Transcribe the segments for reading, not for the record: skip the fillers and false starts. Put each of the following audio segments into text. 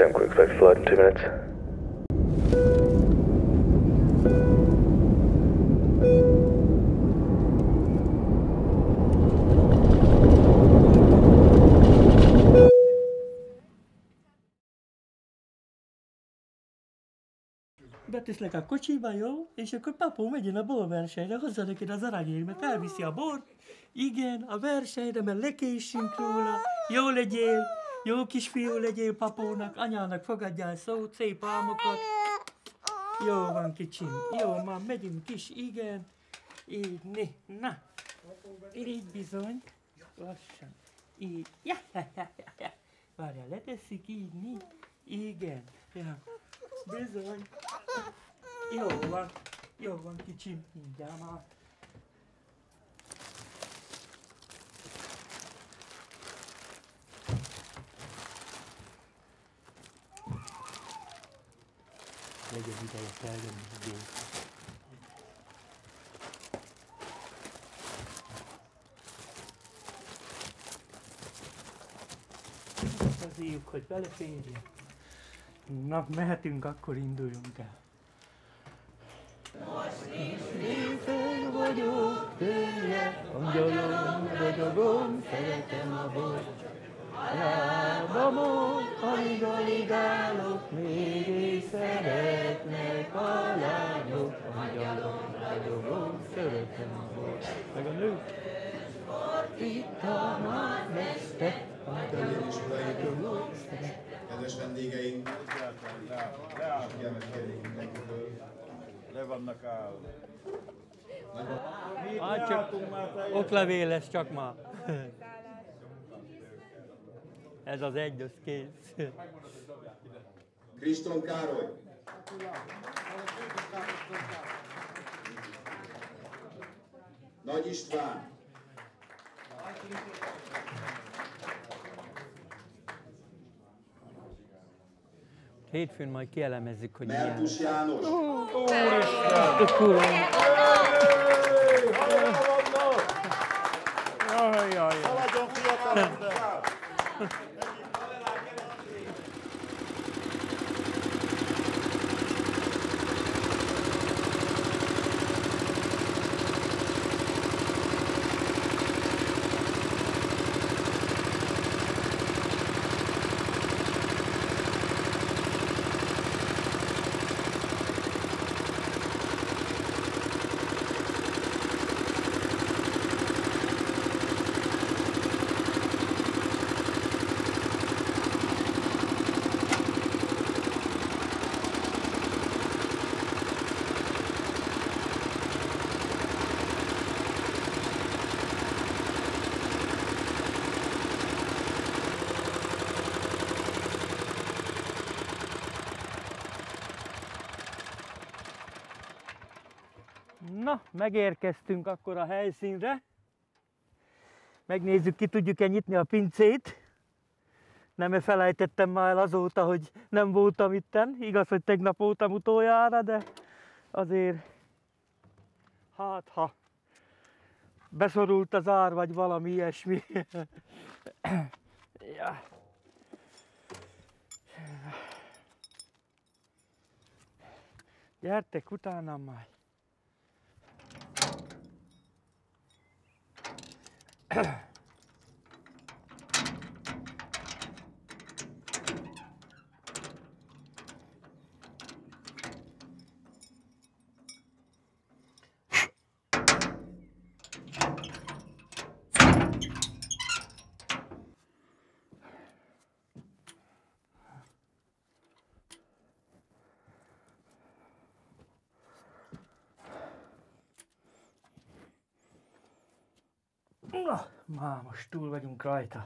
10 quick flight flight in 2 minutes. Beteszlek a kocsiba, jó? És akkor papó megyen a borversenyre, hozza neked az aranyérmet, elviszi a bort. Igen, a versenyre, mert lekésünk róla. Jó legyél, jó kisfiú legyél papónak, anyának fogadjál szót, szép álmokat. Jó van, kicsim, jó, már megyünk is, igen. Így, na. Így bizony. Lassan. Így. Ja. Várjál, leteszik így, igen. Ja. Bizony. Jó van, kicsim, mindjárt már. Legyen ideje feljönni a gépre. Azért, hogy beleférjen. Na, mehetünk, akkor induljunk el. Most is részeg vagyok tőle, angyalom, ragyogom, szeretem a bort. Lábamon, alig állok, mégis szeretnek a lányok. Angyalom, ragyogom, szeretem a bort. Meg a nők. Itt a nagymester, angyalom, ragyogom, szeretem. Kedves vendégeink, le vannak állva. Oklevél lesz csak már. Ez az egy, az kész. Kriston Károly. Nagy István. Hétfőn majd kielemezzük, hogy milyen. Merkus János. Haladjon fiatalember! Na, megérkeztünk akkor a helyszínre. Megnézzük, ki tudjuk-e nyitni a pincét. Nem felejtettem már el azóta, hogy nem voltam itten. Igaz, hogy tegnap voltam utoljára, de azért hát ha beszorult az ár, vagy valami ilyesmi. Ja. Gyertek utánam majd. Na, már most túl vagyunk rajta.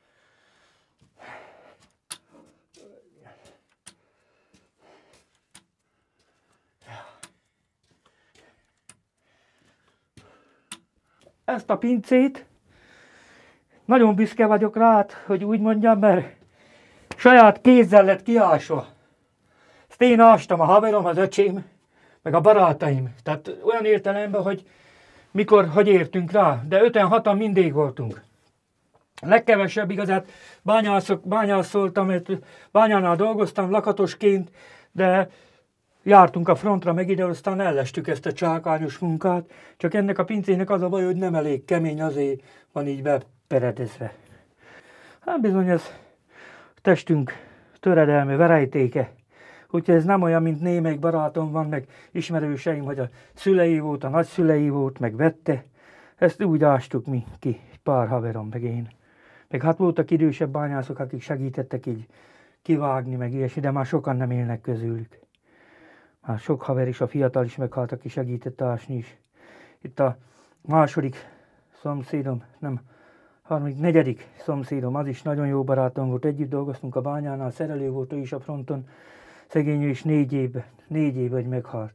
Ezt a pincét nagyon büszke vagyok rá, hogy úgy mondjam, mert saját kézzel lett kiásva. Ezt én ástam, a haverom, az öcsém, meg a barátaim. Tehát olyan értelemben, hogy mikor, hogy értünk rá, de 5-6-an mindig voltunk. legkevesebb igazát bányászoltam, mert bányánál dolgoztam lakatosként, de jártunk a frontra meg ide, aztán ellestük ezt a csákányos munkát, csak ennek a pincének az a baj, hogy nem elég kemény, azért van így beperedezve. Hát bizony ez testünk töredelme, verejtéke. Úgyhogy ez nem olyan, mint némelyik barátom van, meg ismerőseim, hogy a szülei volt, a nagyszülei volt, meg vette. Ezt úgy ástuk mi ki, pár haverom, meg én. Meg hát voltak idősebb bányászok, akik segítettek így kivágni, meg ilyesmi, de már sokan nem élnek közülük. Már sok haver is, a fiatal is meghalt, aki segített ásni is. Itt a második szomszédom, nem, harmadik, negyedik szomszédom, az is nagyon jó barátom volt, együtt dolgoztunk a bányánál, szerelő volt ő is a fronton, szegény ő is 4 év, hogy meghalt.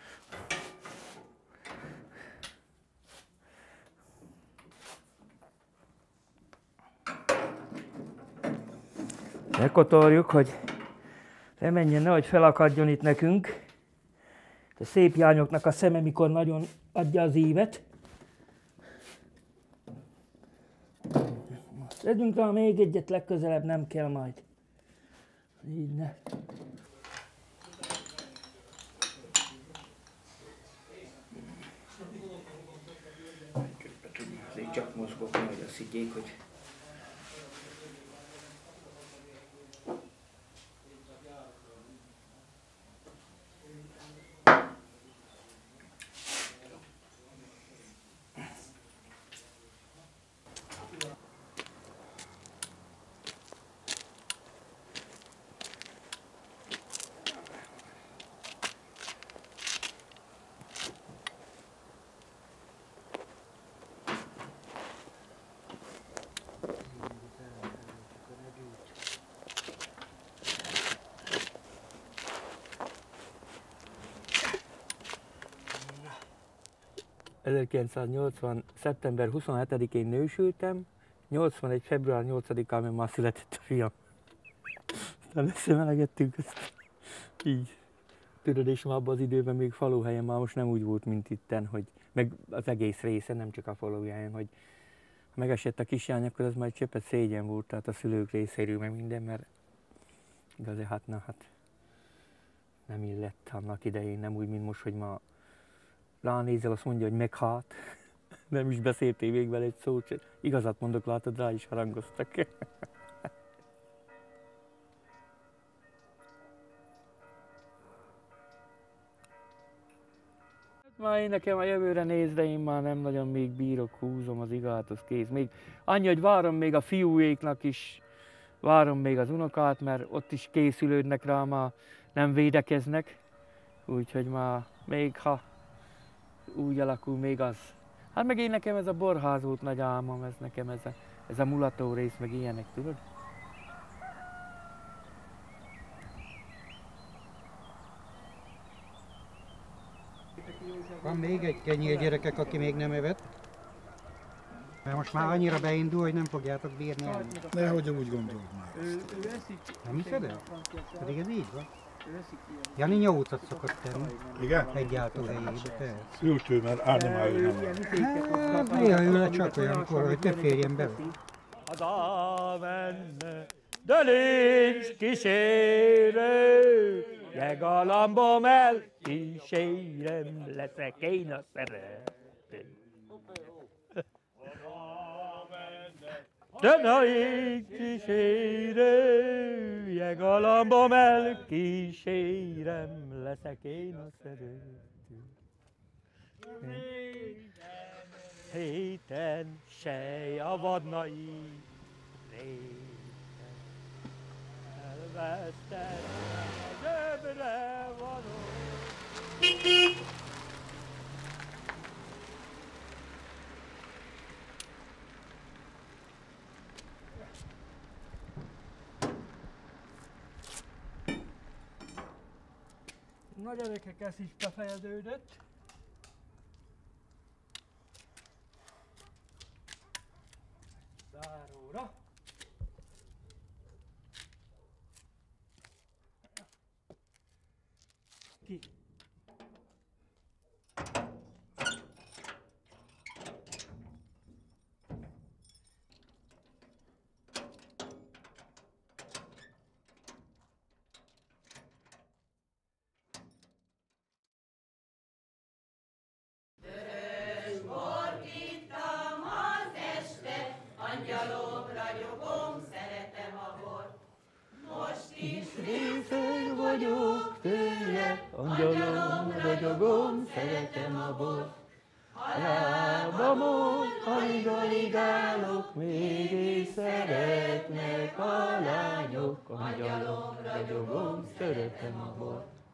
Lekotorjuk, hogy lemenjen, nehogy felakadjon itt nekünk. A szép jányoknak a szeme, mikor nagyon adja az ívet. Tegyünk rá még egyet, legközelebb nem kell majd. Így ne. Azért csak mozgok, hogy azt higgyék, hogy ...1980. szeptember 27-én nősültem, 81. február 8-án már született a fiam. Aztán összemelegettünk ezt. Így. Tudod, és már abban az időben még faluhelyen már most nem úgy volt, mint itten, hogy meg az egész része, nem csak a faluhelyen, hogy ha megesett a kislány, akkor az majd csöppet szégyen volt, tehát a szülők részéről meg minden, mert igazán hát nem illett annak idején, nem úgy, mint most, hogy ma ránézel, azt mondja, hogy meghát. Nem is beszéltél még vele egy szót, igazat mondok, látod, rá is harangoztak. Már én nekem a jövőre nézve, én már nem nagyon még bírok, húzom az igát, az kész. Még annyi, hogy várom még a fiúéknak is, várom még az unokát, mert ott is készülődnek rá, már nem védekeznek. Úgyhogy már még ha úgy alakul, még az. Hát meg én nekem ez a borház volt nagy álmom, ez nekem ez a mulató rész, meg ilyenek, tudod? Van még egy kenyér, gyerekek, aki még nem evett. Mert most már annyira beindul, hogy nem fogjátok bírni enni. Nehogy úgy gondolod már. Nem hiszed el? Pedig ez így van. Jani 8-at szokott tenni. Igen? Egy álltóhelyébe, persze. Ültő, mert állni már ő nem. Hát néha ül csak olyankor, hogy te férjen be. Hazamenne, de nincs kísérő, jegalambom el, kísérem, leszek én a szerető. De nincs kísérő, jegalambom el, kísérem, leszek én a szerető. Héten sej a vadnai réten, elvesztem az öbre való. Na gyerekek, ez is befejeződött. Záróra. Ki. vagyok tőle, angyalom, ragyogom, szeretem a bort. Lábamon, alig-alig állok, mégis szeretnek a lányok, angyalom, ragyogom, szeretem a bort.